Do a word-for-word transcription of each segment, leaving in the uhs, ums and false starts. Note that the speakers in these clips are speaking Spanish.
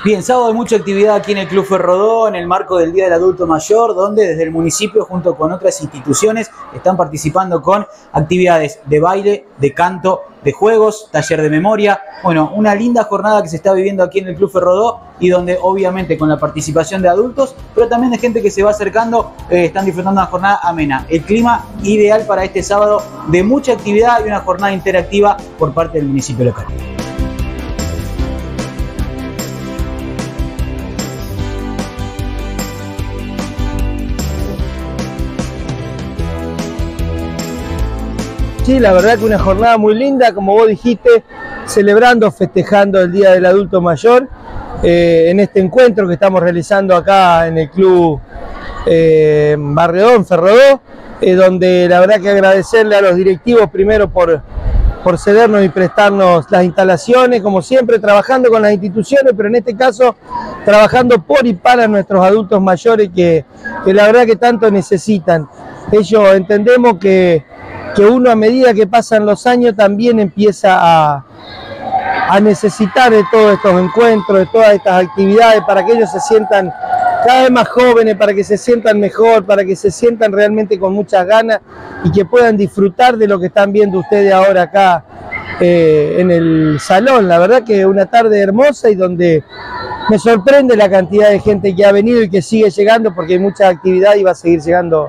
Bien, sábado hay mucha actividad aquí en el Club Ferrodó, en el marco del Día del Adulto Mayor, donde desde el municipio, junto con otras instituciones, están participando con actividades de baile, de canto, de juegos, taller de memoria. Bueno, una linda jornada que se está viviendo aquí en el Club Ferrodó y donde obviamente con la participación de adultos, pero también de gente que se va acercando, eh, están disfrutando una jornada amena. El clima ideal para este sábado de mucha actividad y una jornada interactiva por parte del municipio local. Sí, la verdad que una jornada muy linda, como vos dijiste, celebrando, festejando el Día del Adulto Mayor, eh, en este encuentro que estamos realizando acá en el Club eh, Barredón, Ferrodó, eh, donde la verdad que agradecerle a los directivos primero por, por cedernos y prestarnos las instalaciones, como siempre trabajando con las instituciones, pero en este caso trabajando por y para nuestros adultos mayores que, que la verdad que tanto necesitan. Ellos entendemos que que uno a medida que pasan los años también empieza a, a necesitar de todos estos encuentros, de todas estas actividades para que ellos se sientan cada vez más jóvenes, para que se sientan mejor, para que se sientan realmente con muchas ganas y que puedan disfrutar de lo que están viendo ustedes ahora acá eh, en el salón. La verdad que una tarde hermosa y donde me sorprende la cantidad de gente que ha venido y que sigue llegando porque hay mucha actividad y va a seguir llegando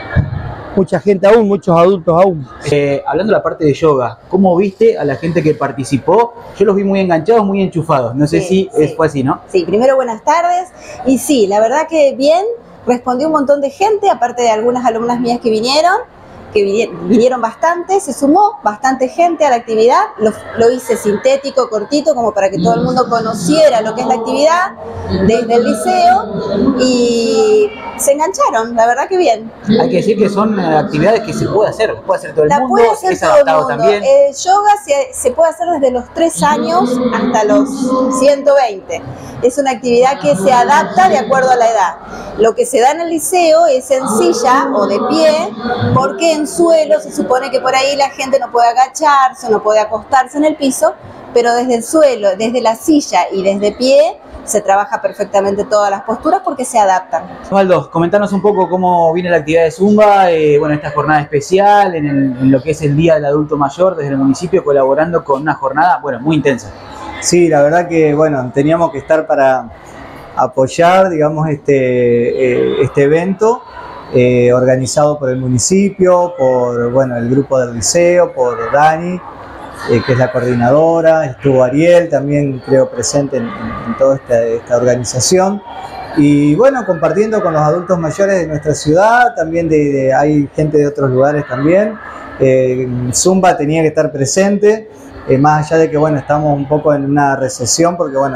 mucha gente aún, muchos adultos aún. Eh, hablando de la parte de yoga, ¿cómo viste a la gente que participó? Yo los vi muy enganchados, muy enchufados. No sé sí, si sí. fue así, ¿no? Sí, primero buenas tardes. Y sí, la verdad que bien, respondió un montón de gente, aparte de algunas alumnas mías que vinieron, que vinieron bastante, se sumó bastante gente a la actividad. Lo, lo hice sintético, cortito, como para que todo el mundo conociera lo que es la actividad desde el liceo y se engancharon, la verdad que bien. Hay que decir que son eh, actividades que se puede hacer, puede hacer todo el la mundo, puede hacer es todo adaptado el mundo. también. Eh, yoga se, se puede hacer desde los tres años hasta los ciento veinte. Es una actividad que se adapta de acuerdo a la edad. Lo que se da en el liceo es en silla o de pie, porque en suelo se supone que por ahí la gente no puede agacharse, no puede acostarse en el piso, pero desde el suelo, desde la silla y desde pie, se trabaja perfectamente todas las posturas porque se adaptan. Osvaldo, comentanos un poco cómo viene la actividad de Zumba, eh, bueno, esta jornada especial en, el, en lo que es el Día del Adulto Mayor desde el municipio, colaborando con una jornada, bueno, muy intensa. Sí, la verdad que, bueno, teníamos que estar para apoyar, digamos, este, eh, este evento eh, organizado por el municipio, por, bueno, el grupo del liceo, por Dani, Eh, que es la coordinadora, estuvo Ariel también creo presente en, en, en toda esta, esta organización y bueno, compartiendo con los adultos mayores de nuestra ciudad, también de, de, hay gente de otros lugares también. eh, Zumba tenía que estar presente, eh, más allá de que bueno, estamos un poco en una recesión porque bueno,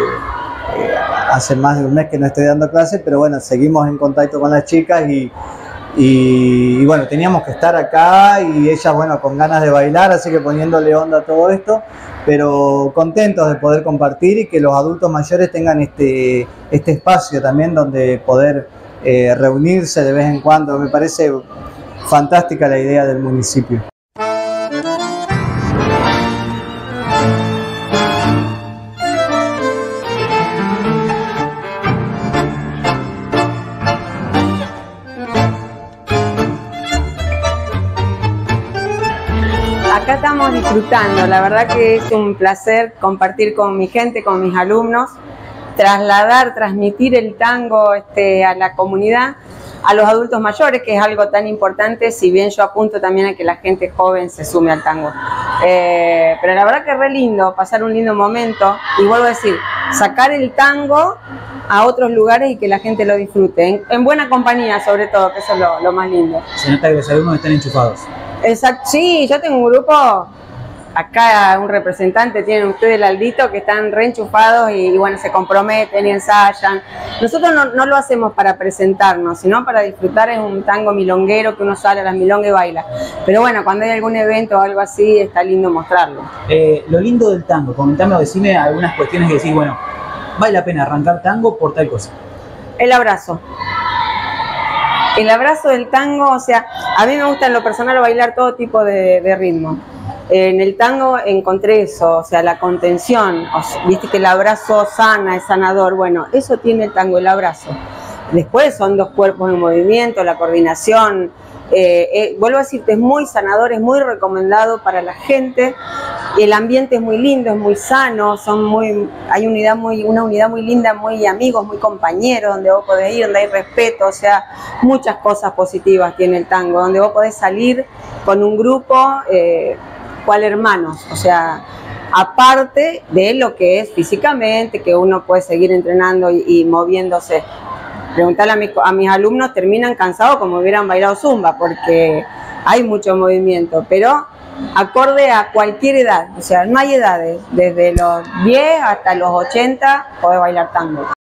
eh, eh, hace más de un mes que no estoy dando clases, pero bueno, seguimos en contacto con las chicas y Y, y bueno, teníamos que estar acá y ellas, bueno, con ganas de bailar, así que poniéndole onda a todo esto, pero contentos de poder compartir y que los adultos mayores tengan este, este espacio también donde poder eh, reunirse de vez en cuando. Me parece fantástica la idea del municipio. Acá estamos disfrutando, la verdad que es un placer compartir con mi gente, con mis alumnos, trasladar, transmitir el tango este, a la comunidad, a los adultos mayores, que es algo tan importante, si bien yo apunto también a que la gente joven se sume al tango. Eh, pero la verdad que es re lindo, pasar un lindo momento, y vuelvo a decir, sacar el tango a otros lugares y que la gente lo disfrute, en, en buena compañía sobre todo, que eso es lo, lo más lindo. Se nota que los alumnos están enchufados. Exacto, sí, yo tengo un grupo, acá un representante, tienen ustedes el Aldito, que están reenchufados y, y bueno, se comprometen y ensayan. Nosotros no, no lo hacemos para presentarnos, sino para disfrutar. Es un tango milonguero que uno sale a las milongas y baila. Pero bueno, cuando hay algún evento o algo así, está lindo mostrarlo. Eh, lo lindo del tango, comentame o decime algunas cuestiones que decís, bueno, vale la pena arrancar tango por tal cosa. El abrazo. El abrazo del tango, o sea, a mí me gusta en lo personal bailar todo tipo de, de ritmo. En el tango encontré eso, o sea, la contención, o sea, viste que el abrazo sana, es sanador, bueno, eso tiene el tango, el abrazo. Después son dos cuerpos en movimiento, la coordinación, eh, eh, vuelvo a decirte, es muy sanador, es muy recomendado para la gente, el ambiente es muy lindo, es muy sano, son muy, hay unidad muy, una unidad muy linda, muy amigos, muy compañeros, donde vos podés ir, donde hay respeto, o sea, muchas cosas positivas tiene el tango, donde vos podés salir con un grupo, eh, cual hermanos, o sea, aparte de lo que es físicamente, que uno puede seguir entrenando y, y moviéndose. Preguntarle a, mi, a mis alumnos, terminan cansados como hubieran bailado zumba, porque hay mucho movimiento, pero acorde a cualquier edad, o sea, no hay edades, desde los diez hasta los ochenta podés bailar tango.